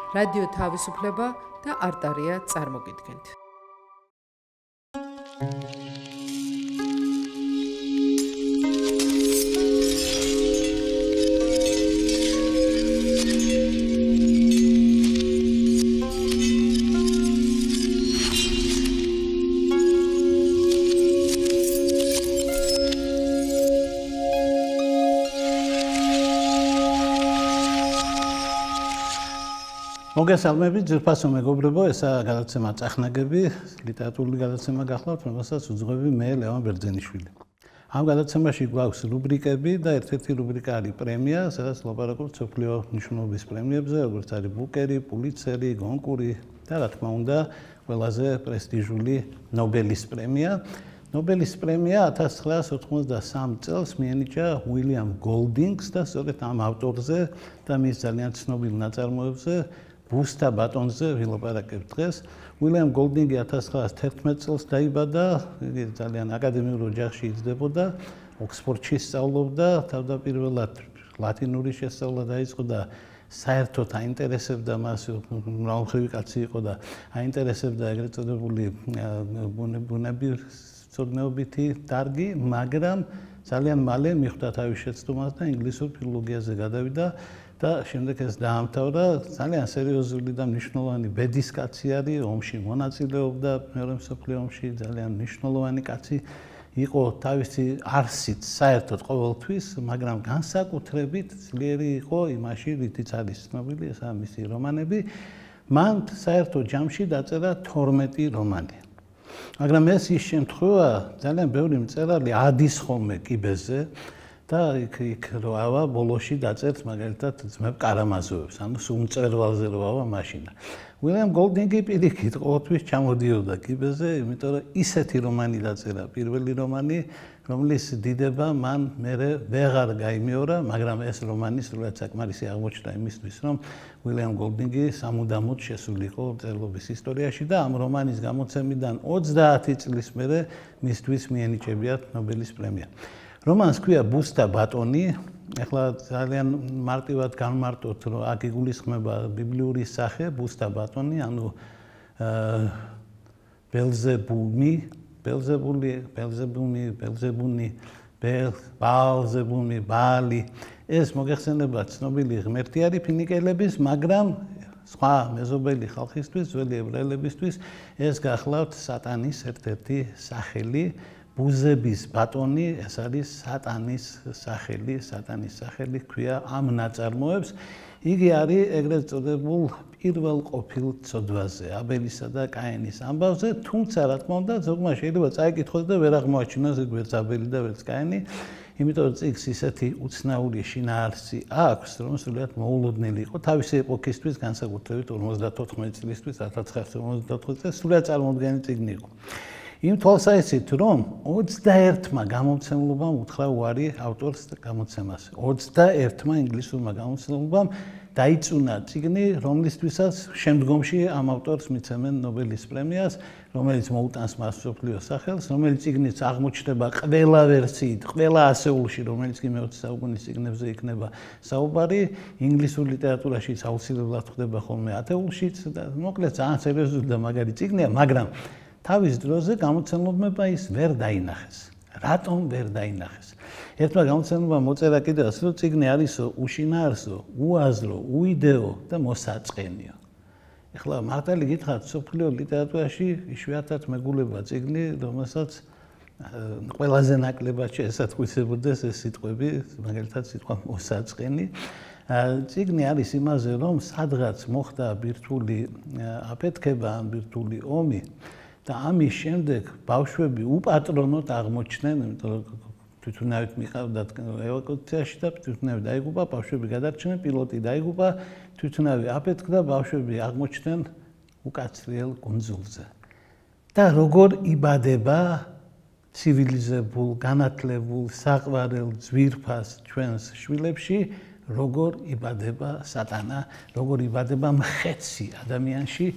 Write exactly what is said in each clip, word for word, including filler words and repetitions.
რადიო თავისუფლება და არტარია წარმოგიდგენთ. მოგესალმებით, ძირფასო მეგობრებო, ესაა გადაცემა წახნაგები, ლიტერატურული გადაცემა გახლავთ, რომელსაც უძღვები მე, ლევან ბერძენიშვილი. ამ გადაცემაში გვაქვს რუბრიკები და ერთ-ერთი რუბრიკა არის პრემია, სადაც ლაპარაკობთ მსოფლიო მნიშვნელობის პრემიებზე, როგორც არის ბუკერი, პულიცერი, გონკური და რა თქმა უნდა, ყველაზე პრესტიჟული ნობელის პრემია. ნობელის პრემია ათას ცხრაას ოთხმოცდასამ წელს მიენიჭა უილიამ გოლდინგს და სწორედ ამ ავტორზე და მის ძალიან ცნობილ ნაწარმოებზე ბუსტა ბატონზე ვილაპარაკებთ დღეს. უილიამ გოლდინგი ათას ცხრაას თერთმეტ წელს დაიბადა, იგი ძალიან აკადემიურ ოჯახში იზრდებოდა, ოქსფორდში სწავლობდა, თავდაპირველად ლათინური შესწავლა დაიწყო და საერთოდ აინტერესებდა მას, მრავალმხრივი კაცი იყო და აინტერესებდა ეგრეთ წოდებული ბუნებისმცოდნეობითი დარგი, მაგრამ ძალიან მალე მიხვდა თავის შეცდომას და ინგლისურ ფილოლოგიაზე გადავიდა. და შემდეგ ეს დაამთავრა, ძალიან სერიოზული და მნიშვნელოვანი ბედის კაცი არის, ომში მონაწილეობდა, მეორე მსოფლიო ომში ძალიან მნიშვნელოვანი კაცი იყო თავისი არსით საერთოდ ყოველთვის, მაგრამ განსაკუთრებით ძლიერი იყო იმაში, რითიც არის ცნობილი, ესაა მისი რომანები. მან საერთოდ ჯამში დაწერა თორმეტი რომანი. მაგრამ ეს ის შემთხვევა, ძალიან ბევრი მწერალი ადის ხოლმე კიბეზე და იქ იქ რო ავა ბოლოში დაწერს მაგალითად ძმებ კარამაზოვებს, ანუ სულ მწერვალზე რო ავა მაშინა. უილიამ გოლდინგი პირიქით ყოველთვის ჩამოდიოდა კიბეზე, იმიტომ რომ ისეთი რომანი დაწერა, პირველი რომანი, რომლის დიდება მან მერე ვეღარ გაიმეორა, მაგრამ ეს რომანი სრულად საკმარისი აღმოჩნდა იმისთვის, რომ უილიამ გოლდინგი სამუდამოდ შესულიყო მწერლობის ისტორიაში და ამ რომანის გამოცემიდან ოცდაათი წლის მერე მისთვის მიენიჭებიათ ნობელის პრემია. რომანს ქვია ბუსტა ბატონი, ეხლა ძალიან მარტივად განმარტოთ, რომ აქ იგულისხმება ბიბლიური სახე ბუსტა ბატონი, ანუ ბელზებუმი, ბელზებული, ბელზებუმი, ბელზებუნი, ბალზებუმი, ბალი. ეს მოგეხსენება ცნობილი ღმერთი არის ფინიკელების, მაგრამ სხვა მეზობელი ხალხისთვის, ძველი ებრაელებისთვის ეს გახლავთ სატანის ერთ-ერთი სახელი. ბუზების ბატონი, ეს არის სატანის სახელი, სატანის სახელი ქვია ამ ნაწარმოებს. იგი არის ეგრეთ წოდებულ პირველ ყოფილ ცოდვაზე, აბელისა და კაენის ამბავზე, თუმცა რა თქმა უნდა, ზოგმა შეიძლება წაიკითხოს და ვერ აღმოაჩინოს ეგ ვერც აბელი და ვერც კაენი, იმიტომ რომ წიგს ისეთი უცნაური შინაარსი აქვს, რომ სრულიად მოულოდნელი იყო თავისი ეპოქისთვის, განსაკუთრებით ორმოცდათოთხმეტი წლისთვის, ათას ცხრაას ორმოცდაოთხმეტი წელს, სრულიად წარმოუდგენელი წიგნი იყო. იმ თვალსაზრისით, რომ ოცდაერთმა გამომცემლობამ უთხრა უარი ავტორს გამოცემას. ოცდაერთმა ინგლისურმა გამომცემლობამ დაიწუნა წიგნი, რომლისთვისაც შემდგომში ამ ავტორს მიცემენ ნობელის პრემიას, რომელიც მოუტანს მას მსოფლიო სახელს, რომელიც წიგნიც აღმოჩნდება ყველა ვერსიით, ყველა ასეულში, რომელიც კი მეოცე საუკუნის წიგნებზე იქნება საუბარი, ინგლისურ ლიტერატურაში აუცილებლად ხდება ხოლმე ათეულშიც და მოკლედ ძალიან სერიოზული და მაგარი წიგნია, მაგრამ თავის დროზე გამოცემლებმა ის ვერ დაინახეს. რატომ ვერ დაინახეს? ერთმა გამოცემლებმა მოწერა კიდევაც, რომ წიგნი არისო უშინაარსო, უაზრო, უიდეო და მოსაწყენიო. ეხლა მართალი გითხრათ, მსოფლიო ლიტერატურაში იშვიათად მეგულება წიგნი, რომელსაც ყველაზე ნაკლებად შეესატყვისებოდეს ეს სიტყვები, მაგალითად სიტყვა მოსაწყენი. წიგნი არის იმაზე, რომ სადღაც მოხდა ბირთვული აფეთქება, ბირთვული ომი და ამის შემდეგ ბავშვები უპატრონოდ აღმოჩნდნენ, იმიტომ რომ თვითონავით მიყავდათ ევაკუაციაში და თვითონავით დაიღუპა, ბავშვები გადარჩნენ, პილოტი დაიღუპა, თვითონავი აფეთქდა, ბავშვები აღმოჩნდნენ უკაცრიელ კუნძულზე. და როგორ იბადება ცივილიზებულ, განათლებულ, საყვარელ ძვირფას ჩვენს შვილებში, როგორ იბადება სატანა, როგორ იბადება მხეცი ადამიანში,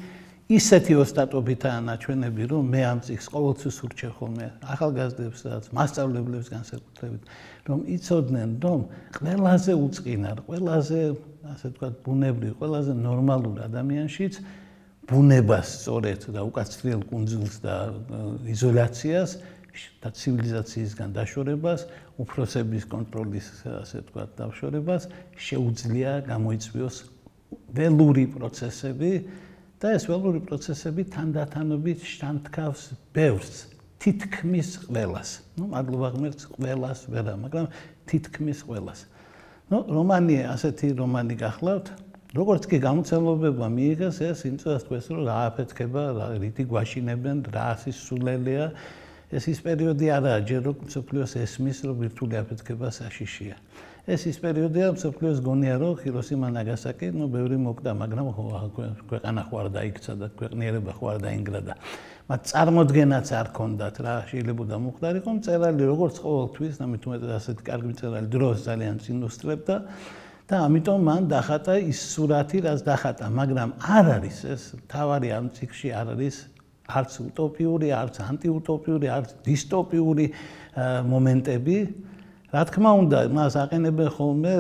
ისეთი ოსტატობითაა ნაჩვენები, რომ მე ამ წიგნს ყოველთვის ურჩევ ხოლმე ახალგაზრდებსაც, მასწავლებლებს განსაკუთრებით, რომ იცოდნენ, რომ ყველაზე უწყინარ, ყველაზე, ასე ვთქვათ, ბუნებრივ, ყველაზე ნორმალურ ადამიანშიც ბუნებას სწორედ და უკაცრიელ კუნძულს და იზოლაციას და ცივილიზაციისგან დაშორებას, უფროსების კონტროლის, ასე ვთქვათ, დაშორებას შეუძლია გამოიწვიოს ველური პროცესები და ეს ველური პროცესები თანდათანობით შთანთქავს ბევრს, თითქმის ყველას. ნუ მადლობა ღმერთს ყველას ვერა, მაგრამ თითქმის ყველას. ნუ რომანი, ასეთი რომანი გახლავთ, როგორც კი გამოცემობებმა მიიღეს ეს იმ წელს თქვეს, რომ რა აფეთქება, რითი გვაშინებენ, რა სისულელეა. ეს ის პერიოდი არაა, ჯერ რომ მსოფლიოს ესმის, რომ ბირთვული აფეთქება საშიშია. ეს ის პერიოდია, მსოფლიოს გონია, რომ ჰიროსიმა ნაგასაკი, ნუ ბევრი მოკვდა, მაგრამ ქვეყანა ხო არ დაიქცა და ქვეყნიერება ხო არ დაინგრა და მათ წარმოდგენაც არ ქონდათ რა შეიძლება მოხდარიყო, მწერალი როგორც ყოველთვის, ამით უმეტეს ასეთი კარგი მწერალი დროს ძალიან წინუსწრებდა და ამიტომ მან დახატა ის სურათი, რაც დახატა, მაგრამ არ არის ეს თავარი ამ წიგნში არ არის არც უტოპიური, არც ანტიუტოპიური, არც დისტოპიური მომენტები. რა თქმა უნდა, მას აყენებენ ხოლმე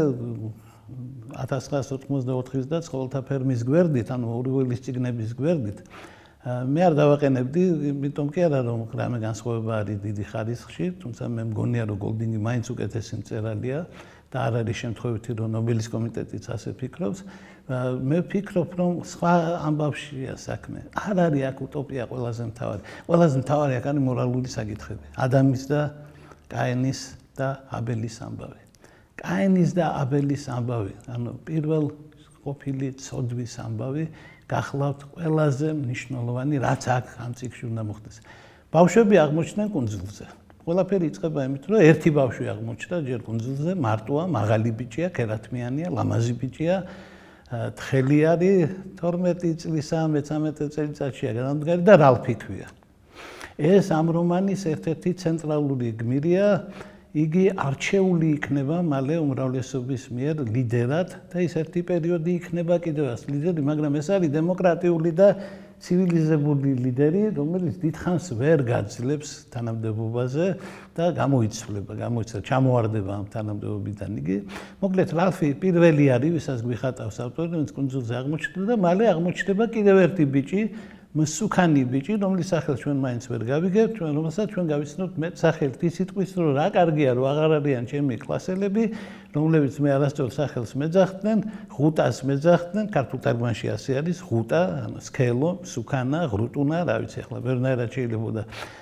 ათას ცხრაას ოთხმოცდაოთხის და ცხოველთა ფერმის გვერდით, ანუ ორიველის წიგნების გვერდით. მე არ დავაყენებდი, იმიტომ კი არა, რომ რამე განსხვავება არის დიდი ხარისხში, თუმცა მე მგონია, რომ გოლდინგი მაინც უკეთესი მწერალია და არ არის შემთხვევითი, რომ ნობელის კომიტეტიც ასე ფიქრობს. მე ვფიქრობ, რომ სხვა ამბავშია საქმე. არ არის აქ უტოპია ყველაზე მთავარი. ყველაზე მთავარი აქ არის მორალური საკითხები. ადამის და კაენის და აბელის ამბავი. კაენის და აბელის ამბავი, ანუ პირველ ყოფილი ცოდვის ამბავი გახლავთ ყველაზე მნიშვნელოვანი, რაც აქ ამ წიგნში უნდა მოხდეს. ბავშვები აღმოჩნდნენ კუნძულზე. ყველაფერი იწყება იმით, რომ ერთი ბავშვი აღმოჩნდა ჯერ კუნძულზე, მარტოა, მაღალი ბიჭია, კერათმიანია, ლამაზი ბიჭია, თხელი არის, თორმეტი წლისა, მეცამეტე წელიწადშია განამდგარი და რალფი ქვია. ეს ამ რომანის ერთ-ერთი ცენტრალური გმირია. იგი არჩეული იქნება მალე უმრავლესობის მიერ ლიდერად და ის ერთი პერიოდი იქნება კიდევ ას ლიდერი, მაგრამ ეს არის დემოკრატიული და ცივილიზებული ლიდერი, რომელიც დიდხანს ვერ გაძლებს თანამდებობაზე და გამოიცვლება, გამოიცვლება, ჩამოარდება ამ თანამდებობიდან იგი. მოკლედ, რალფი პირველი არის, ვისაც გვიხატავს ავტორი, რომელიც კუნძულზე აღმოჩნდა და მალე აღმოჩნდება კიდევ ერთი ბიჭი, მსუქანი ბიჭი, რომლის სახელს ჩვენ მაინც ვერ გავიგებთ, ჩვენ რომელსაც ჩვენ გავიცნობთ მე სახელით ის სიტყვის, რომ რა კარგია, რომ აღარ არიან ჩემი კლასელები, რომლებიც მე არასწორ სახელს მეძახდნენ, ღუტას მეძახდნენ, ქართულ თარგმანში ასე არის, ღუტა, ანუ სქელო, მსუქანა, ღრუტუნა, რა ვიცი, ახლა ვერნაირად შეიძლება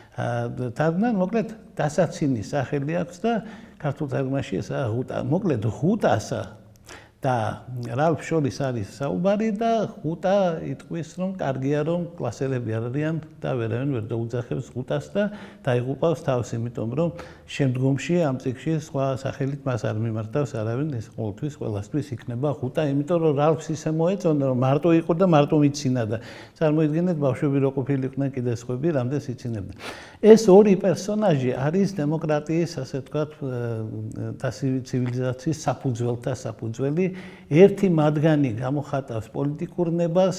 თარგმნან, მოკლედ დასაცინი სახელი აქვს და ქართულ თარგმანში ესაა ღუტა. მოკლედ ღუტასა და რალფ შორის არის საუბარი და ღუტა იტყვის, რომ კარგია, რომ კლასელები არ არიან და ვერავინ ვერ დაუძახებს ღუტას და დაიღუპავს თავს, იმიტომ რომ შემდგომში ამ წიგნში სხვა სახელით მას არ მიმართავს არავინ, ეს ყოველთვის ყველასთვის იქნება ღუტა, იმიტომ რომ რალფს ისე მოეწონა, რომ მარტო იყო და მარტო მიცინა და წარმოიდგინეთ, ბავშვები რო ყოფილიყვნენ კიდე სხვები, რამდენს იცინებდნენ. ეს ორი პერსონაჟი არის დემოკრატიის, ასე ვთქვათ, და ცივილიზაციის საფუძველთა საფუძველი. ერთი მათგანი გამოხატავს პოლიტიკურ ნებას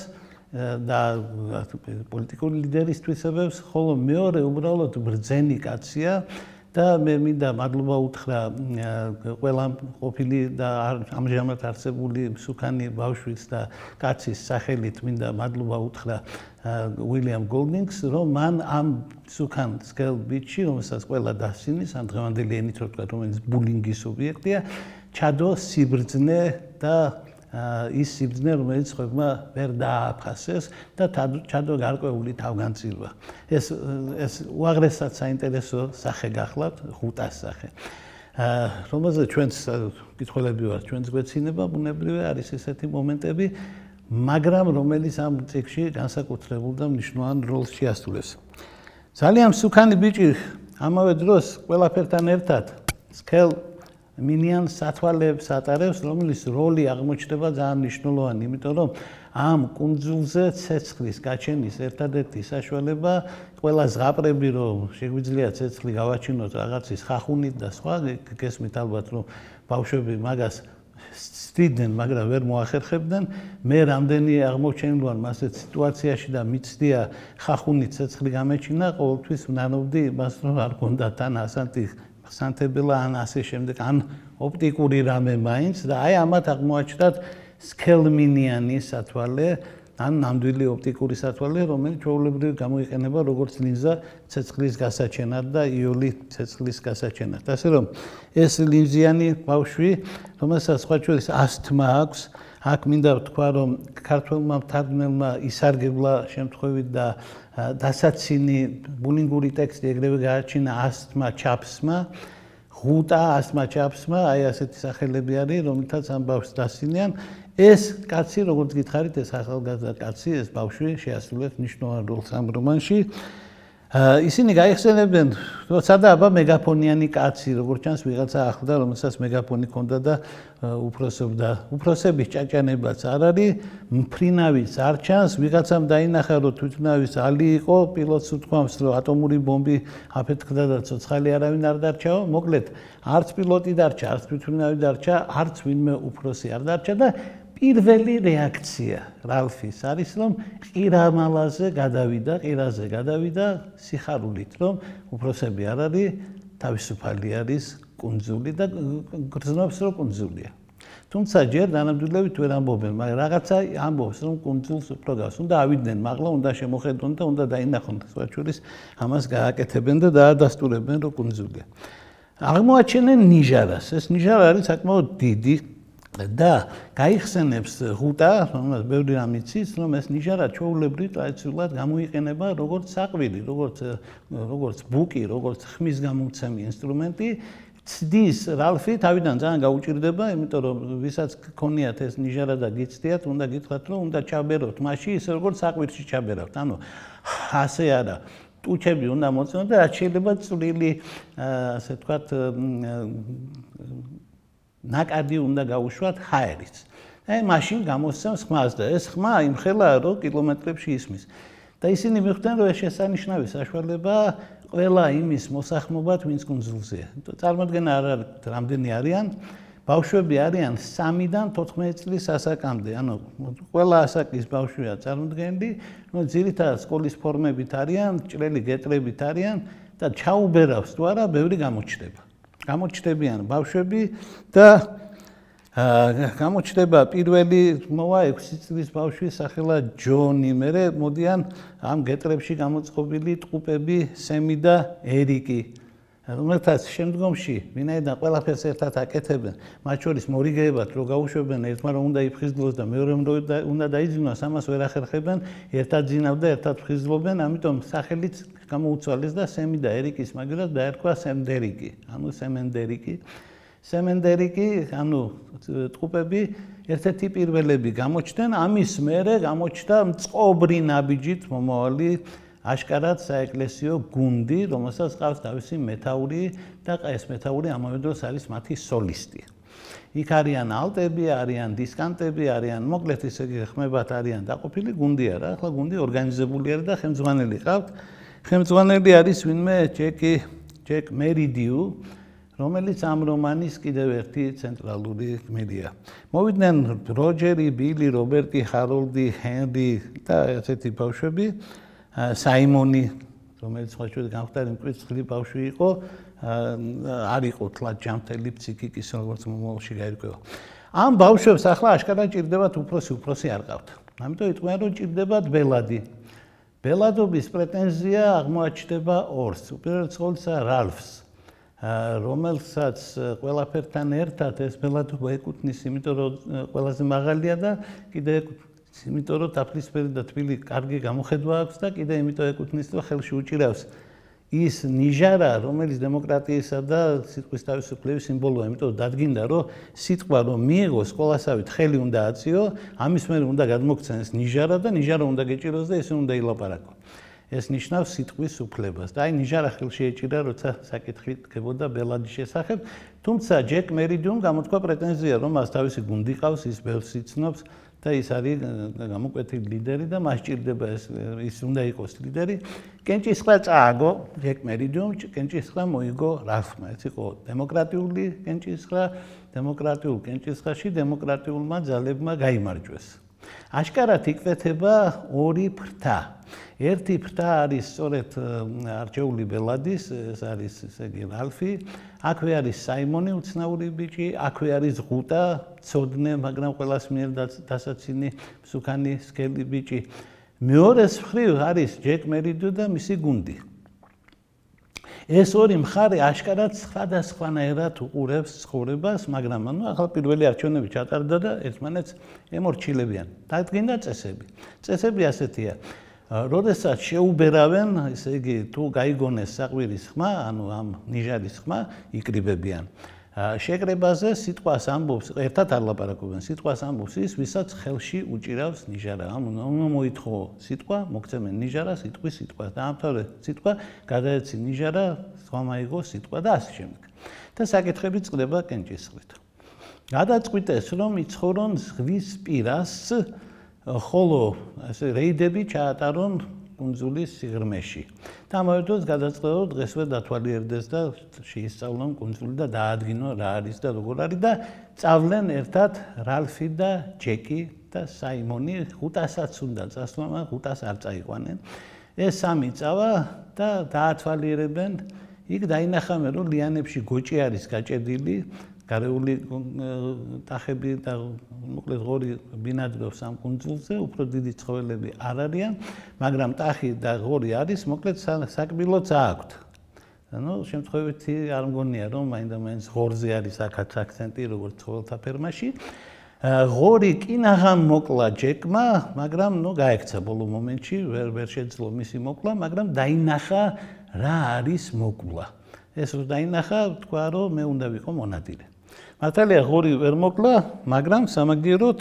და პოლიტიკური ლიდერის თვისებებს, ხოლო მეორე უბრალოდ ბრძენი კაცია და მე მინდა მადლობა უთხრა ყველა ყოფილი და ამჟამად არსებული მსუქანი ბავშვის და კაცის სახელით მინდა მადლობა უთხრა უილიამ გოლდინგს, რომ მან ამ მსუქან სქელ ბიჭში, რომელსაც ყველა დასცინის, ამ დღევანდელი ენით რო ვთქვათ, რომელიც ბულინგის ობიექტია, ჩადო სიბრძნე და ის სიბრძნე, რომელიც ხებმა ვერ დააფასეს და ჩადო გარკვეული თავგანწირვა. ეს ეს უაღრესად საინტერესო სახე გახლავთ, ღუტას სახე. რომელზეც ჩვენც კითხველები ვართ, ჩვენც გვეცინება, ბუნებრივია არის ესეთი მომენტები, მაგრამ რომელიც ამ წიგნში განსაკუთრებულ და მნიშვნელოვან როლს შეასრულებს. ძალიან მსუქანი ბიჭი ამავე დროს ყველაფერთან ერთად სქელ მინიან სათვალეებს ატარებს, რომლის როლი აღმოჩნდება ძალიან მნიშვნელოვანი, იმიტომ რომ ამ კუნძულზე ცეცხლის გაჩენის ერთადერთი საშუალება ყველა ზღაპრები, რომ შეგვიძლია ცეცხლი გავაჩინოთ რაღაცის ხახუნით და სხვა, გესმით ალბათ, რომ ბავშვები მაგას სდიდნენ, მაგრამ ვერ მოახერხებდნენ. მე რამდენი აღმოჩენილვარ მასეთ სიტუაციაში და მიცდია ხახუნი ცეცხლი გამეჩინა, ყოველთვის ვნანობდი იმას, რომ არ გონდა თან ასანტი ხსანთებელა ან ასე შემდეგ, ან ოპტიკური რამე მაინც და აი ამათ აღმოაჩნდათ სქელმინიანი სათვალე, ან ნამდვილი ოპტიკური სათვალე, რომელიც ჩვეულებრივ გამოიყენება როგორც ლინზა ცეცხლის გასაჩენად და იოლი ცეცხლის გასაჩენად. ასე რომ ეს ლინზიანი ბავშვი, რომელსაც სხვა შორის ასთმა აქვს, აქ მინდა ვთქვა, რომ ქართველმა მთარგმნელმა ისარგებლა შემთხვევით და დასაცინი ბულინგური ტექსტი ეგრევე გააჩინა ასთმა ჩაფსმა, ღუტა ასთმა ჩაფსმა, აი ასეთი სახელები არის, რომლითაც ამ ბავშვს დასცინიან. ეს კაცი, როგორც გითხარით, ეს ახალგაზრდა კაცი, ეს ბავშვი შეასრულებს მნიშვნელოვან როლს ამ რომანში. ისინი გაიხსენებენ, რომ სადა აბა მეგაფონიანი კაცი, როგორც ჩანს, ვიღაცა ახლდა, რომელსაც მეგაფონი ჰქონდა და უფროსობდა. უფროსების ჭაჭანებაც არ არის, მფრინავიც არ ჩანს, ვიღაცამ დაინახა, რომ თვითმფრინავის ალი იყო, პილოტს უთქვამს, რომ ატომური ბომბი აფეთქდა და ცოცხალი არავინ არ დარჩაო. მოკლედ, არც პილოტი დარჩა, არც თვითმფრინავი დარჩა, არც ვინმე უფროსი არ დარჩა და პირველი რეაქცია რალფის არის, რომ ყირამალაზე გადავიდა, ყირაზე გადავიდა სიხარულით, რომ უფროსები არ არის, თავისუფალი არის კუნძული და გრძნობს, რომ კუნძულია. თუმცა ჯერ დანამდვილებით ვერ ამბობენ, მაგრამ რაღაცა ამბობს, რომ კუნძულს უფრო გავს. უნდა ავიდნენ, მაღლა უნდა შემოხედონ და უნდა დაინახონ, სხვა შორის ამას გააკეთებენ და დაადასტურებენ, რომ კუნძულია. აღმოაჩენენ ნიჟარას. ეს ნიჟარა არის საკმაოდ დიდი და გაიხსენებს ღუტა, რომელსაც ბევრი რამ იცის, რომ ეს ნიჟარა ჩვეულებრივ ტრადიციულად გამოიყენება როგორც საყვილი, როგორც როგორც ბუკი, როგორც ხმის გამომცემი ინსტრუმენტი. ცდის რალფი თავიდან ძალიან გაუჭირდება, იმიტომ რომ ვისაც გქონიათ ეს ნიჟარა და გიცდიათ, უნდა გითხრათ, რომ უნდა ჩაბეროთ მასში ისე როგორც საყვირში ჩაბერავთ. ანუ ასე არა. ტუჩები უნდა მოწმოთ და რაც შეიძლება წვრილი, ასე ვთქვათ, ნაკადი უნდა გაუშვათ ჰაერიც. აი მაშინ გამოსცემს ხმას და ეს ხმა იმხელა, რომ კილომეტრებში ისმის. და ისინი მიხვდნენ, რომ ეს შესანიშნავი საშუალება ყველა იმის მოსახმობად, ვინც კუნძულზეა. წარმოიდგენა არ არის რამდენი არიან, ბავშვები არიან სამიდან თოთხმეტი წლის ასაკამდე. ანუ ყველა ასაკის ბავშვია წარმოდგენილი, რომ ძირითადად სკოლის ფორმებით არიან, ჭრელი გეტრებით არიან და ჩაუბერავს თუ არა, ბევრი გამოჩნდება. გამოჩნდებიან ბავშვები და გამოჩნდება პირველი მოვა ექვსი წლის ბავშვი სახელად ჯონი. მერე მოდიან ამ გეტრებში გამოწყობილი ტყუპები სემი და ერიკი, რომელთაც შემდგომში ვინაიდან ყველაფერს ერთად აკეთებენ, მათ შორის მორიგეებად რო გაუშვებენ, ერთმა რომ უნდა იფხიზლოს და მეორე უნდა დაიძინოს, ამას ვერ ახერხებენ, ერთად ძინავ და ერთად ფხიზლობენ, ამიტომ სახელიც გამოუცვალეს და სემი და ერიკის მაგალითად დაერქვა სემდერიკი, ანუ სემენდერიკი. სემენდერიკი, ანუ ტყუპები ერთ-ერთი პირველები გამოჩნდნენ, ამის მერე გამოჩნდა მწყობრი ნაბიჯით მომავალი აშკარად საეკლესიო გუნდი, რომელსაც ყავს თავისი მეთაური და ეს მეთაური ამავე დროს არის მათი სოლისტი. იქ არიან ალტები, არიან დისკანტები, არიან მოკლედ ისე ხმებად არიან დაყოფილი გუნდი არა, ახლა გუნდი ორგანიზებული არის და ხელმძღვანელი ყავთ. ხელმძღვანელი არის ვინმე ჯეკი, ჯეკ მერიდიუ, რომელიც ამ რომანის კიდევ ერთი ცენტრალური გმირია. მოვიდნენ როჯერი, ბილი, რობერტი, ჰაროლდი, ჰენრი და ესეთი ბავშვები. საიმონი, რომელიც სხვა შორის გამხდარი მკვეთრი ბავშვი იყო, არ იყო თლად ჯამთელი ფსიქიკის, როგორც მომავალში გაირკვევა. ამ ბავშვებს ახლა აშკარად ჭირდებათ უფროსი, უფროსი არ ყავთ. ამიტომ იტყვიან, რომ ჭირდებათ ბელადი. ბელადობის პრეტენზია აღმოაჩნდება ორს. უპირველეს ყოვლისა რალფს, რომელსაც ყველაფერთან ერთად ეს ბელადობა ეკუთვნის, იმიტომ რომ ყველაზე მაღალია და კიდე იმიტომ რომ დაფლისფერი და თბილი კარგი გამოხედვა აქვს და კიდე იმიტომ ეკუთვნის, რომ ხელში უჭირავს ის ნიჟარა, რომელიც დემოკრატიისა და სიტყვის თავისუფლების სიმბოლოა, იმიტომ რომ დადგინდა, რომ სიტყვა რომ მიიღოს სკოლასავით ხელი უნდა აწიო, ამის მერე უნდა გადმოგცემს ნიჟარა და ნიჟარა უნდა გეჭიროს და ესე უნდა ილაპარაკო. ეს ნიშნავს სიტყვის უფლებას. და აი ნიჟარა ხელში ეჭირა, როცა საკითხი დგებოდა ბელადის შესახებ, თუმცა ჯეკ მერიდიუმ გამოთქვა პრეტენზია, რომ მას თავისი გუნდი ყავს, ის ბევრს იცნობს და ის არის გამოკვეთილი ლიდერი და მას ჭირდება ეს ის უნდა იყოს ლიდერი. კენჭისყრა წააგო ჯეკ მერიჯომ, კენჭისყრა მოიგო რალფმა. ეს იყო დემოკრატიული კენჭისყრა, დემოკრატიულ კენჭისყრაში დემოკრატიულმა ძალებმა გაიმარჯვეს. აშკარად იკვეთება ორი ფრთა. ერთი ფრთა არის სწორედ არჩეული ბელადის, ეს არის ესე იგი რალფი, აქვე არის საიმონი უცნაური ბიჭი, აქვე არის ღუტა, ცოდნე, მაგრამ ყველას მიერ დასაცინი, მსუქანი, სქელი ბიჭი. მეორეს მხრივ არის ჯეკ მერიჯო და მისი გუნდი. ეს ორი მხარე აშკარად სხვადასხვანაირად უყურებს ცხოვრებას, მაგრამ ანუ ახლა პირველი არჩევნები ჩატარდა და ერთმანეთს ემორჩილებიან. დადგინდა წესები. წესები ასეთია. როდესაც შეუბერავენ, ესე იგი, თუ გაიგონეს საყვირის ხმა, ანუ ამ ნიჟარის ხმა, იკრიბებიან. შეკრებაზე სიტყვას ამბობს, ერთად არ ლაპარაკობენ, სიტყვას ამბობს ის, ვისაც ხელში უჭირავს ნიჟარა. ამ უნდა მოითხოვო სიტყვა, მოგცემენ ნიჟარა, სიტყვის სიტყვა. დაამთავრე სიტყვა, გადაეცი ნიჟარა, სხვა მაიგო სიტყვა და ასე შემდეგ. და საკითხები წყდება კენჭისყრით. გადაწყვიტეს, რომ იცხოვრონ ზღვის პირას, ხოლო ასე რეიდები ჩაატარონ კუნძულის სიღრმეში. და ამავე დროს გადაწყდა, რომ დღესვე დათვალიერდეს და შეისწავლონ კუნძული და დაადგინონ რა არის და როგორ არის და წავლენ ერთად რალფი და ჯეკი და საიმონი, ღუტასაც უნდა წასვლან, ღუტას არ წაიყვანენ. ეს სამი წავა და დაათვალიერებენ. იქ დაინახავენ, რომ ლიანებში გოჭი არის გაჭედილი, გარეული ტახები და მოკლედ ღორი ბინადრობს ამ კუნძულზე, უფრო დიდი ცხოველები არ არიან, მაგრამ ტახი და ღორი არის, მოკლედ საკბილოც აქვთ. ანუ შემთხვევითი არ მგონია, რომ მაინდა-მაინც ღორზე არის აქაც აქცენტი, როგორც ცხოველთა ფერმაში. ღორი კინაღამ მოკლა ჯეკმა, მაგრამ ნუ გაექცა ბოლო მომენტში, ვერ ვერ შეძლო მისი მოკლა, მაგრამ დაინახა რა არის მოკლა. ეს რო დაინახა, თქვა, რომ მე უნდა ვიყო მონადირე. მართალია ღორი ვერ მოკლა, მაგრამ სამაგიეროდ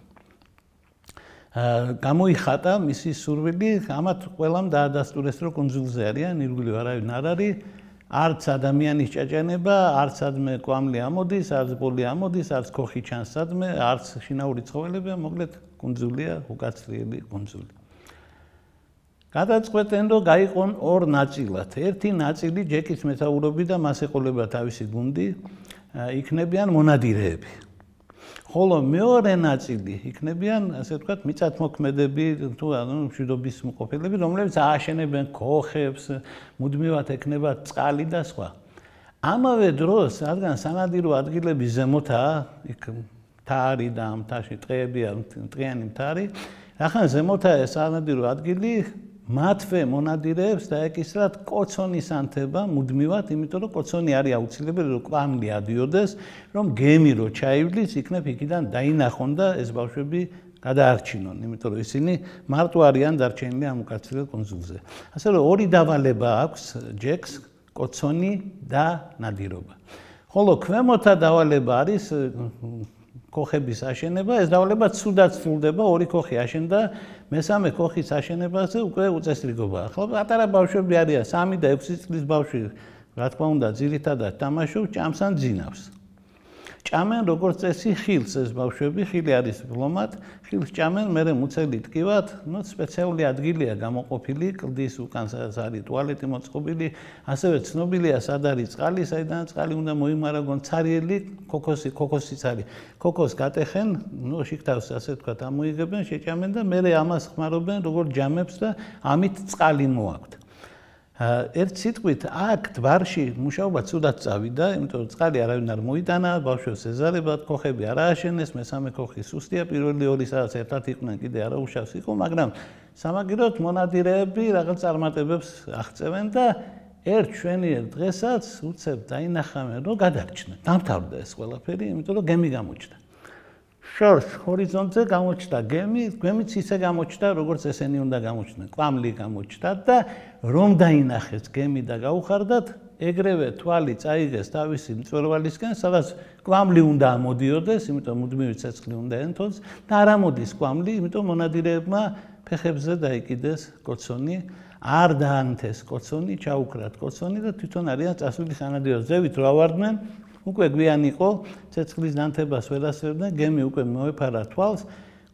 გამოიხატა მისი სურვილი, ამათ ყველამ დაადასტურეს, რომ კუნძულზე არიან, ირგვლივ არავინ არ არის, არც ადამიანის ჭაჭანება, არც სადმე კვამლი ამოდის, არც ბოლი ამოდის, არც ქოხი ჩანს სადმე, არც შინაური ცხოველებია, მოკლედ კუნძულია, უკაცრიელი კუნძული. გადაწყვეტენ, რომ გაიყონ ორ ნაწილად. ერთი ნაწილი ჯეკის მეთაურობით და მას ეყოლება თავისი გუნდი, იქნებიან მონადირეები. ხოლო მეორე ნაწილი იქნებიან, ასე ვთქვათ, მიწათმოქმედები, თუ ანუ მშვიდობის მყოფელები, რომლებიც ააშენებენ ქოხებს, მუდმივად ექნება წყალი და სხვა. ამავე დროს, რადგან სანადირო ადგილები ზემოთაა, იქ მთარი და ამ მთაში ტყეებია, ტყიანი მთარი, ახლა ზემოთაა ეს სანადირო ადგილი, მათვე მონადირეებს დაეკისრათ კოცონის ანთება მუდმივად, იმიტომ რომ კოცონი არის აუცილებელი, რომ კვამლი ადიოდეს, რომ გემი რო ჩაივლის, იქნებ იქიდან დაინახონ და ეს ბავშვები გადაარჩინონ, იმიტომ რომ ისინი მარტო არიან დარჩენილი ამ უკაცრიელ კუნძულზე. ასე რომ ორი დავალება აქვს ჯეკს, კოცონი და ნადირობა. ხოლო ქვემოთა დავალება არის ქოხების აშენება, ეს დავალება ცუდად სრულდება, ორი ქოხი აშენდა, მესამე ქოხის აშენებაზე უკვე უწესრიგობა. ახლა პატარა ბავშვები არიან, სამი და ექვსი წლის ბავშვი, რა თქმა უნდა, ძირითადად თამაშობს, ჭამს ან ძინავს. ჭამენ როგორც წესი ხილს ეს ბავშვები, ხილი არის ვლომად, ხილს ჭამენ, მერე მუცელი ტკივად, ნუ სპეციალური ადგილია გამოყოფილი, კლდის უკან არის ტუალეტი მოწყობილი, ასევე ცნობილია სად არის წყალი, საიდან წყალი უნდა მოიმარაგონ, ცარიელი, ქოქოსი, ქოქოსიც არის. ქოქოს გატეხენ, ნუ შიგთავს ასე ვთქვათ, ამოიღებენ, შეჭამენ და მერე ამას ხმარობენ როგორც ჯამებს და ამით წყალი მოაქვთ. ერთ სიტყვით აქ დვარში მუშაობა ცუდად წავიდა, იმიტომ რომ წყალი არავინ არ მოიტანა, ბავშვებს ეზარებათ, ქოხები არ ააშენეს, მესამე ქოხი სუსტია, პირველი ორი სადაც ერთად იყვნენ, კიდე არა უშავს იყო, მაგრამ სამაგიეროდ მონადირეები რაღაც წარმატებებს აღწევენ და ერთ შვენიერ დღესაც უცებ დაინახავენ, რომ გადარჩნენ. დამთავრდა ეს ყველაფერი, იმიტომ რომ გემი გამოჩნდა. შორს ჰორიზონტზე გამოჩნდა გემი, გემიც ისე გამოჩნდა, როგორც ესენი უნდა გამოჩნდნენ. კვამლი გამოჩნდა და რომ დაინახეს გემი და გაუხარდათ, ეგრევე თვალი წაიღეს თავისი მწვერვალისკენ, სადაც კვამლი უნდა ამოდიოდეს, იმიტომ მუდმივი ცეცხლი უნდა ენთოს და არ ამოდის კვამლი, იმიტომ მონადირეებმა ფეხებზე დაიკიდეს კოცონი, არ დაანთეს კოცონი, ჩაუკრათ კოცონი და თვითონ არიან წასული სანადირო ზევით რო ავარდნენ. უკვე გვიან იყო, ცეცხლის დანთებას ვერ ასწრებდნენ, გემი უკვე მოეფარა თვალს,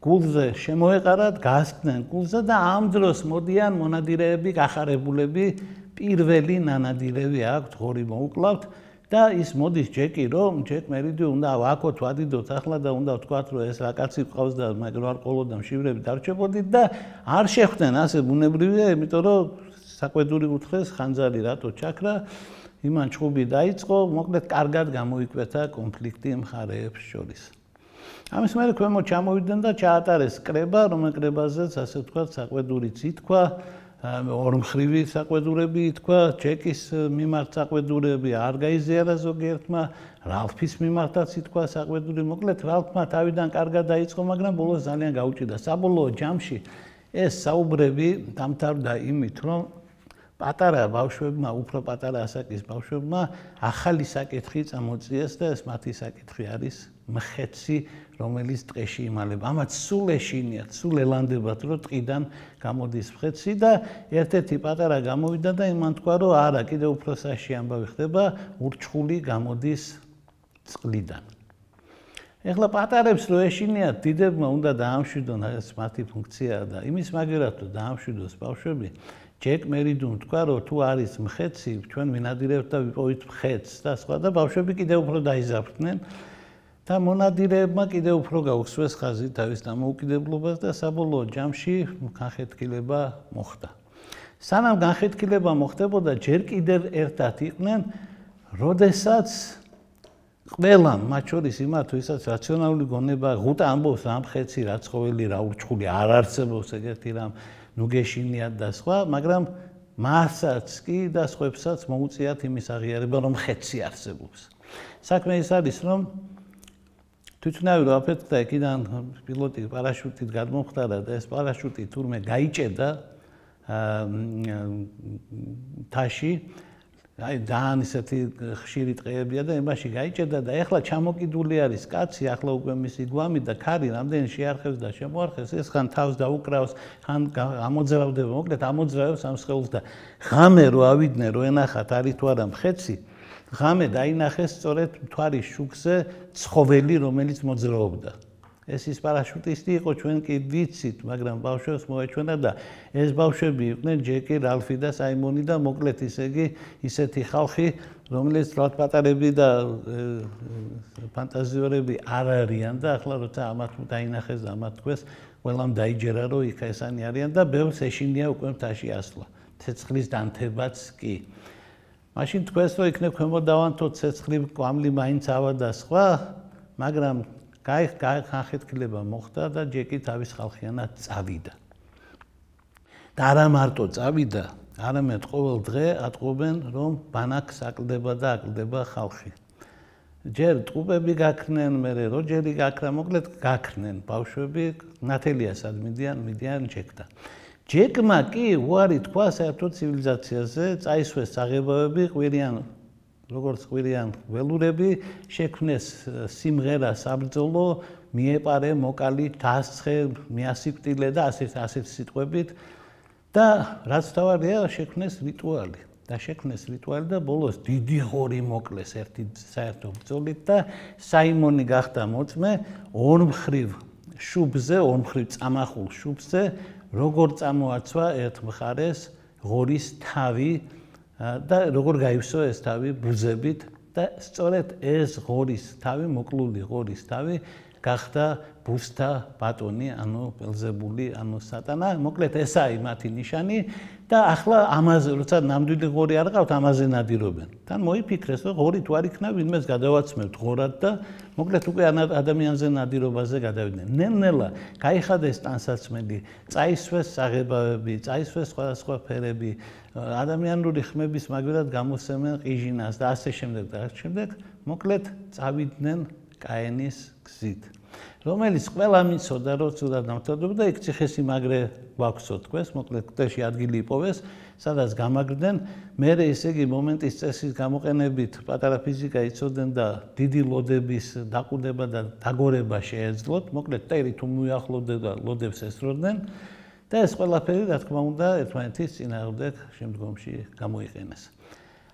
გულზე შემოეყარათ, გასკდნენ გულზე და ამ დროს მოდიან მონადირეები, გახარებულები, პირველი ნანადირევი აქვთ, ღორი მოუკლავთ და ის მოდის ჯეკი, რომ ჯეკ მერიდი უნდა ვაქოთ, ვადიდოთ ახლა და უნდა ვთქვათ, რომ ეს რა კაცი ყავს და მაგრამ არ ყოლოდა მშივრები დარჩებოდით და არ შეხვდნენ ასე ბუნებრივია, იმიტომ რომ საკვედური უთხრეს ხანძარი რატო ჩაქრა, იმან ჭუბი დაიწყო, მოკლედ კარგად გამოიკვეთა კონფლიქტი მხარეებს შორის. ამის მერე ქვემოთ ჩამოვიდნენ და ჩაატარეს კრება, რომ კრებაზეც ასე ვთქვათ, საკვედურიც ითქვა, ორმხრივი საკვედურები ითქვა, ჯეკის მიმართ საკვედურები არ გაიზიარა ზოგიერთმა, რალფის მიმართაც ითქვა საკვედური, მოკლედ რალფმა თავიდან კარგად დაიწყო, მაგრამ ბოლოს ძალიან გაუჭირდა. საბოლოო ჯამში ეს საუბრები დამთავრდა იმით, რომ პატარა ბავშვებმა, უფრო პატარა ასაკის ბავშვებმა ახალი საკითხი წამოწიეს და ეს მათი საკითხი არის მხეცი, რომელიც ტყეში იმალება. ამაც სულ ეშინიათ, სულ ელანდებათ, რომ ტყიდან გამოდის მხეცი და ერთ-ერთი პატარა გამოვიდა და იმან თქვა, რომ არა, კიდევ უფრო საში ამბავი ხდება, ურჩხული გამოდის წყლიდან. ეხლა პატარებს რო ეშინიათ, დიდებმა უნდა დაამშვიდონ, ეს მათი ფუნქციაა და იმის მაგერად რომ დაამშვიდოს ბავშვები, ჯეკ მერიდუმ თქვა, რომ თუ არის მხეცი, ჩვენ ვინადირებთ და ვიპოვით მხეცს და სხვა და ბავშვები კიდევ უფრო დაიზარდნენ და მონადირეებმა კიდევ უფრო გაუხსვეს ხაზი თავის დამოუკიდებლობას და საბოლოო ჯამში განხეთქილება მოხდა. სანამ განხეთქილება მოხდებოდა, ჯერ კიდევ ერთად იყვნენ, როდესაც ყველამ, მათ შორის იმათ, ვისაც რაციონალური გონება ღუტა ამბობს, რა მხეცი, რა ცხოველი, რა ურჩხული არ არსებობს ეგეთი რამ, ნუ გეშინიათ და სხვა, მაგრამ მასაც კი და სხვებსაც მოუწიათ იმის აღიარება, რომ მხეცი არსებობს. საქმე ის არის, რომ თვითნავი რო აფეთქდა იქიდან პილოტი პარაშუტით გადმომხდარა და ეს პარაშუტი თურმე გაიჭედა თაში, აი ძალიან ისეთი ხშირი ტყეებია და იმაში გაიჭედა და ეხლა ჩამოკიდული არის კაცი, ახლა უკვე მისი გვამი და ქარი რამდენი შეარხევს და შემოარხევს, ეს ხან თავს დაუკრავს, ხან ამოძრავდება, მოკლედ ამოძრავებს ამ სხეულს და ღამე რო ავიდნენ, რო ენახათ არის თუ არა მხეცი, ღამე დაინახეს სწორედ მთვარის შუქზე ცხოველი, რომელიც მოძრაობდა. ეს ის პარაშუტისტი იყო, ჩვენ კი ვიცით, მაგრამ ბავშვებს მოეჩვენა და ეს ბავშვები იყვნენ ჯეკი, რალფი და საიმონი და მოკლედ ისე იგი ისეთი ხალხი, რომელიც თვალთ პატარები და ფანტაზიორები არ არიან და ახლა როცა ამათ დაინახეს და ამათ თქვეს, ყველამ დაიჯერა, რომ იქ ესანი არიან და ბევრს ეშინია უკვე მთაში ასვლა. ცეცხლის დანთებაც კი. მაშინ თქვეს, რომ იქნებ ქვემოთ დავანთოთ ცეცხლი, კვამლი მაინც ავა და სხვა, მაგრამ განხეთქილება მოხდა და ჯეკი თავის ხალხიანად წავიდა. და არა მარტო წავიდა, არამედ ყოველ დღე ატყობენ, რომ ბანაკს აკლდება და აკლდება ხალხი. ჯერ ტყუპები გაქრნენ, მერე როჯერი გაქრა, მოკლედ გაქრნენ ბავშვები, ნათელიას ადმიდიან, მიდიან ჯეკთან. ჯეკმა კი უარი თქვა საერთო ცივილიზაციაზე, წაისვეს საღებავები, ყვირიან როგორც ყვირიან ველურები, შექმნეს სიმღერა საბრძოლო, მიეპარე, მოკალი, დასცხე, მიასიკვდილე და ასეთ ასეთ სიტყვებით და რაც თავარია, შექმნეს რიტუალი. და შექმნეს რიტუალი და ბოლოს დიდი ღორი მოკლეს ერთი საერთო ბრძოლით და საიმონი გახდა მოწმე ორმხრივ შუბზე, ორმხრივ წამახულ შუბზე, როგორ წამოაცვა ერთ მხარეს ღორის თავი და როგორ გაივსო ეს თავი ბუზებით და სწორედ ეს ღორის თავი, მოკლული ღორის თავი გახდა ბუსთა ბატონი, ანუ ბელზებული, ანუ სატანა. მოკლედ ესაა მათი ნიშანი და ახლა ამაზე, როცა ნამდვილი ღორი არ ყავთ, ამაზე ნადირობენ. თან მოიფიქრეს, რომ ღორი თუ არ იქნა, ვინმეს გადავაცმევთ ღორად და მოკლედ უკვე ადამიანზე ნადირობაზე გადავიდნენ. ნელ-ნელა გაიხადეს ტანსაცმელი, წაისვეს საღებავები, წაისვეს სხვადასხვა ფერები, ადამიანური ხმების მაგალითად გამოსცემენ ყიჟინას და ასე შემდეგ და ასე შემდეგ, მოკლედ წავიდნენ კაენის გზით, რომელიც ყველა მიცოდა, რომ ცუდად დამთავრდა, იქ ციხესიმაგრე გვაქვსო თქვეს, მოკლედ კვდეში ადგილი იპოვეს, სადაც გამაგრდნენ, მერე ისე იგი მომენტის წესის გამოყენებით პატარა ფიზიკა იცოდნენ და დიდი ლოდების დაყუდება და დაგორება შეეძლოთ, მოკლედ ტერი თუ მიახლოვდება, ლოდებს ესროდნენ და ეს ყველაფერი, რა თქმა უნდა, ერთმანეთის წინააღმდეგ შემდგომში გამოიყენეს.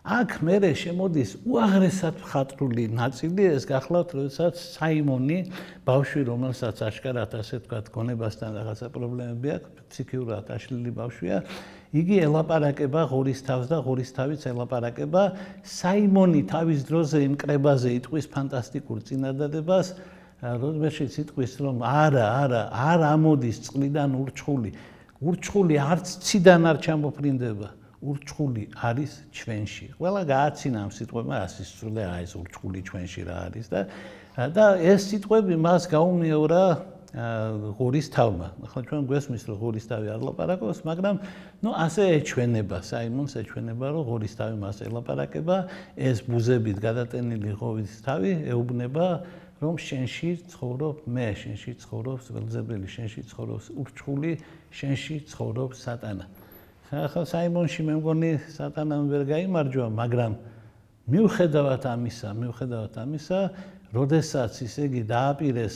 აქ მერე შემოდის უაღრესად მხატვრული ნაწილი, ეს გახლავთ, როდესაც საიმონი, ბავშვი, რომელსაც აშკარად ასე ვთქვათ, გონებასთან რაღაცა პრობლემები აქვს, ფსიქიურად აშლილი ბავშვია, იგი ელაპარაკება ღორის თავს და ღორის თავიც ელაპარაკება. საიმონი თავის დროზე იმ კრებაზე იტყვის ფანტასტიკურ წინადადებას, რომელშიც იტყვის, რომ არა, არა, არ ამოდის წყლიდან ურჩხული. ურჩხული არც ციდან არ ჩამოფრინდება. ურჩხული არის ჩვენში. ყველა გააცინა ამ სიტყვებმა, ასისწრდა ეს ურჩხული ჩვენში რა არის და და ეს სიტყვები მას გაუმეორა ღორის თავმა. ახლა ჩვენ გვესმის რომ ღორის თავი არ ლაპარაკობს, მაგრამ ნუ ასე ეჩვენება, საიმონს ეჩვენება რომ ღორის თავი მას ელაპარაკება, ეს ბუზებით გადატენილი ღორის თავი ეუბნება რომ შენში ცხოვრობ მე, შენში ცხოვრობს ველზებელი, შენში ცხოვრობს ურჩხული, შენში ცხოვრობს სატანა. ახლა საიმონში მე მგონი სატანამ ვერ გაიმარჯვა, მაგრამ მიუხედავად ამისა, მიუხედავად ამისა, როდესაც ისე იგი დააპირეს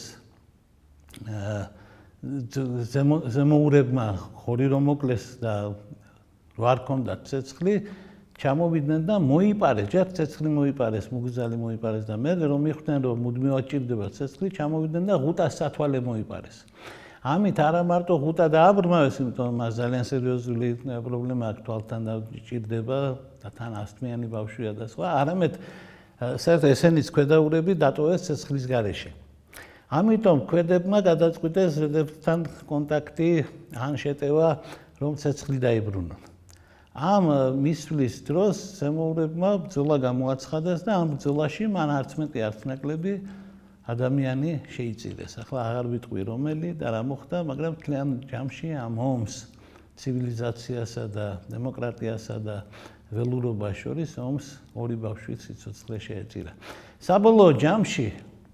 ზემოურებმა ხორი რომ მოკლეს და რო არ ქონდათ ცეცხლი, ჩამოვიდნენ და მოიპარეს, ჯერ ცეცხლი მოიპარეს, მუგზალი მოიპარეს და მე რომ მიხვდნენ რომ მუდმივად ჭირდება ცეცხლი, ჩამოვიდნენ და ღუტას სათვალე მოიპარეს. ამით არა მარტო ღუტა დააბრმავეს, იმიტომ რომ მას ძალიან სერიოზული პრობლემა აქვს თვალთან და ჭირდება და თან ასთმიანი ბავშვია და სხვა, არამედ საერთოდ ესენიც ქვედაურები დატოვეს ცეცხლის გარეშე. ამიტომ ქვედებმა გადაწყვიტეს ზედებთან კონტაქტი ან შეტევა, რომ ცეცხლი დაიბრუნონ. ამ მისვლის დროს ზემოურებმა ბრძოლა გამოაცხადეს და ამ ბრძოლაში მან არც მეტი არც ნაკლები ადამიანი შეიწირეს. ახლა აღარ ვიტყვი რომელი და რა მოხდა, მაგრამ თლიან ჯამში ამ ომს ცივილიზაციასა და დემოკრატიასა და ველურობას შორის ომს ორი ბავშვი სიცოცხლე შეეწირა. საბოლოო ჯამში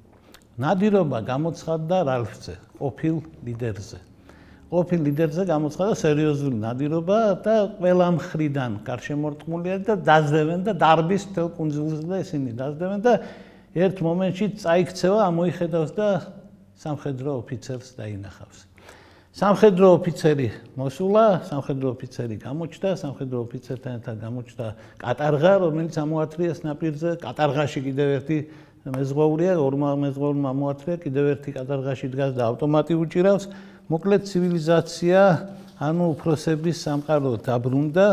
ნადირობა გამოცხადდა რალფზე, ყოფილ ლიდერზე. ყოფილ ლიდერზე გამოცხადდა სერიოზული ნადირობა და ყველა მხრიდან გარშემორტყმულია და დაძევენ და დარბის მთელ კუნძულზე და ისინი დაძევენ და ერთ მომენტში წაიქცევა, ამოიხედავს და სამხედრო ოფიცერს დაინახავს. სამხედრო ოფიცერი მოსულა, სამხედრო ოფიცერი გამოჩნდა, სამხედრო ოფიცერთან ერთად გამოჩნდა კატარღა, რომელიც ამოათრიეს ნაპირზე, კატარღაში კიდევ ერთი მეზღვაურია, ორმა მეზღვაურმა მოათრია, კიდევ ერთი კატარღაში დგას და ავტომატი უჭირავს. მოკლედ ცივილიზაცია, ანუ უფროსების სამყარო დაბრუნდა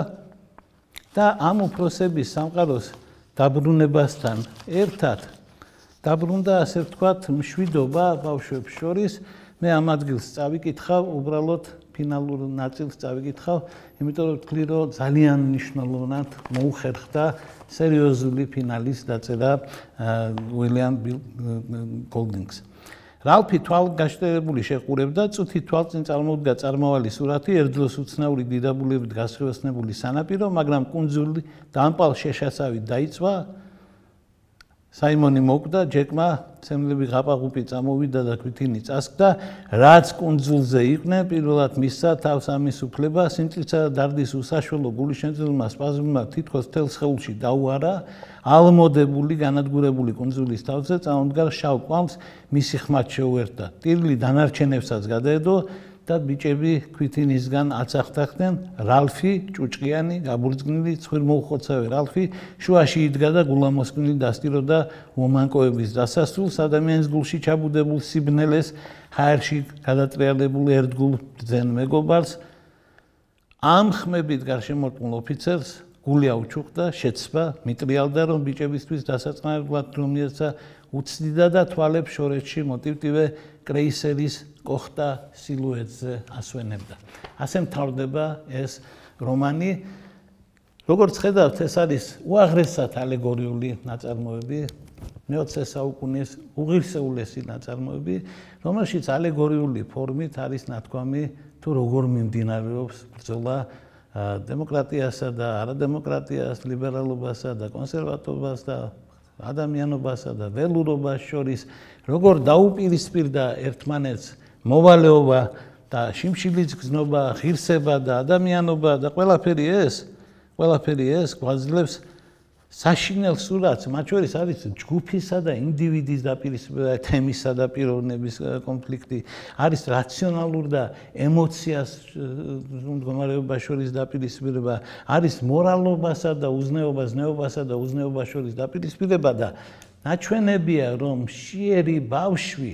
და ამ უფროსების სამყაროს დაბრუნებასთან ერთად დაბრუნდა, ასე ვთქვათ, მშვიდობა ბავშვებს შორის. მე ამ ადგილს წავიკითხავ, უბრალოდ ფინალურ ნაწილს წავიკითხავ, იმიტომ რომ ვთქვი, რომ ძალიან მნიშვნელოვნად მოუხერხდა სერიოზული ფინალის დაწერა უილიამ გოლდინგს. რალფი თვალგაშტერებული შეყურებდა, წუთი თვალწინ წარმოუდგა წარმავალი სურათი, ერთ დროს უცნაური დიდებულებით გასხივესნებული სანაპირო, მაგრამ კუნძული დამპალ შეშასავით დაიწვა. საიმონი მოკვდა, ჯეკმა ცემლები ღაპაღუპი წამოვიდა და ქვითინი წასკდა, რაც კუნძულზე იყვნენ, პირველად მისცა თავს ამის უფლება, სიმწირსა და დარდის უსაშველო გულიშემძლებელმა სპაზმებმა თითქოს მთელ სხეულში დაუარა, ალმოდებული, განადგურებული კუნძულის თავზე წამოდგა შავ კვამს, მისი ხმაც შეუერთდა. ტირილი დანარჩენებსაც გადაედო და ბიჭები ქვითინისგან აცახთახდნენ. რალფი, ჭუჭყიანი, გაბურძგნილი, ცხვირმოუხოცავი რალფი შუაში იდგა და გულამოსკვნილი დასტიროდა უმანკოების დასასრულს, ადამიანის გულში ჩაბუდებულ სიბნელეს, ჰაერში გადატრიალებულ ერთგულ ბრძენ მეგობარს. ამ ხმებით გარშემორტყმულ ოფიცერს გული აუჩუქდა, შეცვა, მიტრიალდა, რომ ბიჭებისთვის დასაწყნარებლად რომლიაცა უცდიდა და თვალებს შორეთში მოტივტივე კრეისერის კოხტა სილუეტზე ასვენებდა. ასე მთავრდება ეს რომანი. როგორც ხედავთ, ეს არის უაღრესად ალეგორიული ნაწარმოები, მეოცე საუკუნის უღირსეულესი ნაწარმოები, რომელშიც ალეგორიული ფორმით არის ნათქვამი თუ როგორ მიმდინარეობს ბრძოლა დემოკრატიასა და არადემოკრატიას, ლიბერალობასა და კონსერვატორობას და ადამიანობასა და ველურობას შორის, როგორ დაუპირისპირდა ერთმანეთს მოვალეობა და შიმშილის გზნობა, ღირსება და ადამიანობა და ყველაფერი ეს, ყველაფერი ეს გვაძლევს საშინელ სურათს, მათ შორის არის ჯგუფისა და ინდივიდის დაპირისპირება, თემისა და პიროვნების კონფლიქტი, არის რაციონალურ და ემოციას მდგომარეობას შორის დაპირისპირება, არის მორალობასა და უზნეობას, ზნეობასა და უზნეობას შორის დაპირისპირება და ნაჩვენებია, რომ მშიერი ბავშვი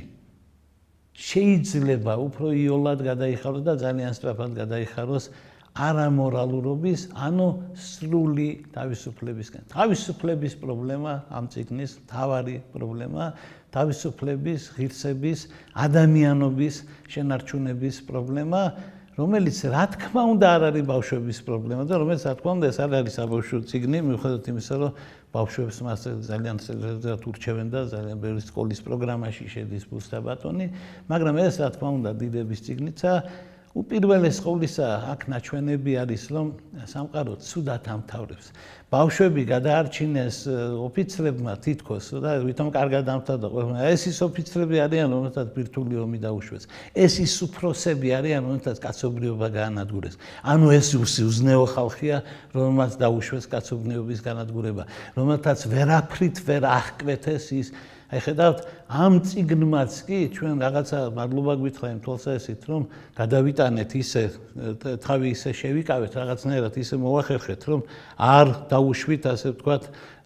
შეიძლება უფრო იოლად გადაიხაროს და ძალიან სწრაფად გადაიხაროს არამორალურობის, ანუ სრული თავისუფლებისკენ. თავისუფლების პრობლემა ამ წიგნის მთავარი პრობლემა, თავისუფლების, ღირსების, ადამიანობის შენარჩუნების პრობლემა, რომელიც რა თქმა უნდა არ არის ბავშვების პრობლემა და რომელიც რა თქმა უნდა ეს არ არის საბავშვო წიგნი, მიუხედავად იმისა, რომ ბავშვებს მას ძალიან სერიოზულად ურჩევენ და ძალიან ბევრი სკოლის პროგრამაში შედის ბუსტა ბატონი, მაგრამ ეს რა თქმა უნდა დიდების წიგნიცა. უპირველეს ყოვლისა აქ ნაჩვენები არის, რომ სამყარო ცუდად ამთავრებს. ბავშვები გადაარჩინეს ოფიცრებმა თითქოს და ვითომ კარგად ამთავრდა ყველაფერი. ეს ის ოფიცრები არიან, რომელთაც ბირთვული ომი დაუშვეს. ეს ის უფროსები არიან, რომელთაც კაცობრიობა გაანადგურეს. ანუ ეს უზნეო ხალხია, რომელმაც დაუშვეს კაცობრიობის განადგურება, რომელთაც ვერაფრით ვერ აღკვეთეს ის. აი ხედავთ, ამ წიგნმაც კი ჩვენ რაღაცა მადლობა გვითხრა იმ თვალსაზრისით, რომ გადავიტანეთ ისე თავი ისე შევიკავეთ, რაღაცნაირად ისე მოვახერხეთ, რომ არ დაუშვით, ასე ვთქვათ,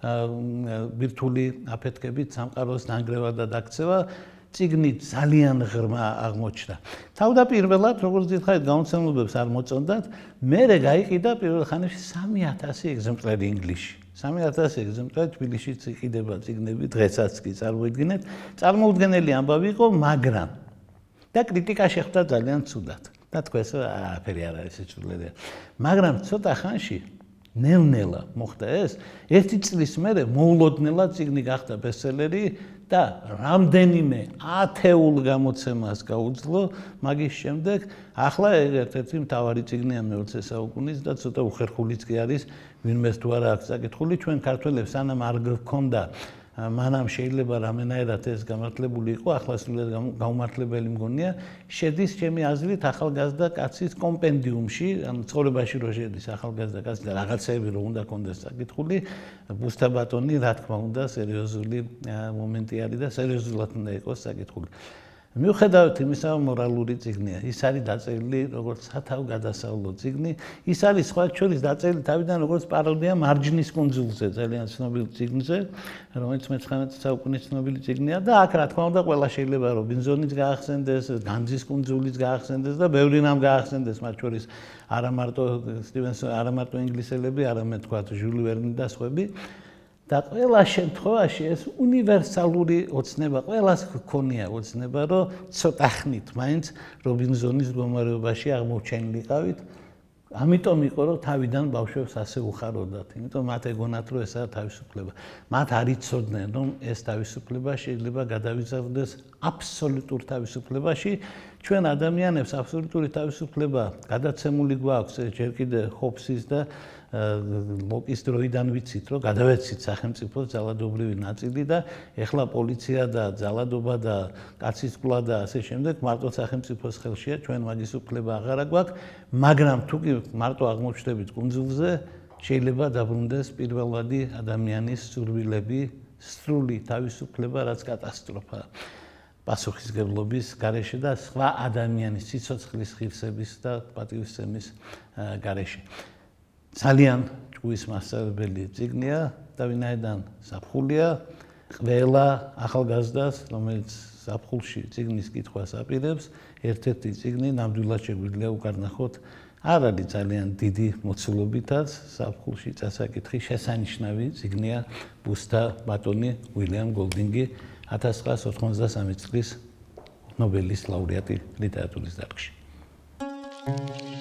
ბირთვული აფეთქებით სამყაროს დანგრევა და დაქცევა. წიგნი ძალიან ღრმა აღმოჩნდა. თავდაპირველად, როგორც გითხარით, გამოცემლობებს არ მოწონდათ, მერე გაიყიდა პირველ ხანებში სამი ათასი ეგზემპლარი ინგლისში. სამი ათასი ეგზემპლარი თბილისშიც იყიდება წიგნები, დღესაც კი წარმოიდგინეთ. წარმოუდგენელი ამბავი იყო, მაგრამ და კრიტიკა შეხვდა ძალიან ცუდად. და თქვენს არაფერი არ არის შეცვლილი. მაგრამ ცოტა ხანში ნელ-ნელა მოხდა ეს, ერთი წლის მერე მოულოდნელად წიგნი გახდა ბესტსელერი და რამდენიმე ათეულ გამოცემას გაუძლო, მაგის შემდეგ ახლა ერთ-ერთი მთავარი წიგნია მეოცე საუკუნის და ცოტა უხერხულიც კი არის, ვინმეს თუ არა აქვს საკითხული, ჩვენ ქართველებს სანამ არ გქონდა მანამ შეიძლება რამენაირად ეს გამართლებული იყო, ახლა სულად გაუმართლებელი მგონია, შედის ჩემი აზრით ახალგაზრდა კაცის კომპენდიუმში, ანუ ცხოვრებაში რო შედის ახალგაზრდა კაცი და რაღაცეები რო უნდა კონდეს საკითხული, ბუსტა ბატონი რა თქმა უნდა სერიოზული მომენტი არის და სერიოზულად უნდა იყოს საკითხული. მიუხედავად იმისა, რომ მორალური წიგნია, ის არის დაწერილი როგორც სათავგადასავლო წიგნი, ის არის სხვა შორის დაწერილი თავიდან როგორც პაროდია მარჯნის კუნძულზე, ძალიან ცნობილ წიგნზე, რომელიც მეცხრამეტე საუკუნის ცნობილი წიგნია და აქ რა თქმა უნდა ყველა შეიძლება რობინზონიც გაახსენდეს, განძის კუნძულიც გაახსენდეს და ბევრი რამ გაახსენდეს, მათ შორის არა მარტო სტივენსონი, არა მარტო ინგლისელები, არამედ თქვათ ჟული ვერნი და სხვები. და ყველა შემთხვევაში ეს უნივერსალური ოცნება, ყველას გქონია ოცნება, რომ ცოტა ხნით მაინც რობინზონის მდგომარეობაში აღმოჩენილიყავით. ამიტომ იყო, რომ თავიდან ბავშვებს ასე უხაროდათ. იმიტომ მათ ეგონათ, რომ ესაა თავისუფლება. მათ არ იცოდნენ, რომ ეს თავისუფლება შეიძლება გადავიზარდოს აბსოლუტურ თავისუფლებაში. ჩვენ ადამიანებს აბსოლუტური თავისუფლება გადაცემული გვაქვს ჯერ კიდე ჰობსის და ლოკის დროიდან ვიცით, რომ გადავეცით სახელმწიფოს ძალადობრივი ნაწილი და ეხლა პოლიცია და ძალადობა და კაცისყვლა და ასე შემდეგ მარტო სახელმწიფოს ხელშია, ჩვენ მაგის უფლება აღარ გვაქვს, მაგრამ თუ კი მარტო აღმოჩნდებით კუნძულზე, შეიძლება დაბრუნდეს პირველადი ადამიანის სურვილები, სრული თავისუფლება, რაც კატასტროფაა. პასუხისგებლობის გარეშე და სხვა ადამიანის სიცოცხლის ღირსების და პატივისცემის გარეშე. ძალიან ჭკუის მასწავლებელი წიგნია და ვინაიდან ზაფხულია, ყველა ახალგაზრდას, რომელიც ზაფხულში წიგნის კითხვას აპირებს, ერთ-ერთი წიგნი ნამდვილად შეგვიძლია უკარნახოთ. არ არის ძალიან დიდი მოცულობითაც ზაფხულში წასაკითხი შესანიშნავი წიგნია ბუსტა ბატონი, უილიამ გოლდინგი, ათას ცხრაას ოთხმოცდასამი წლის ნობელის ლაურეატი ლიტერატურის დარგში.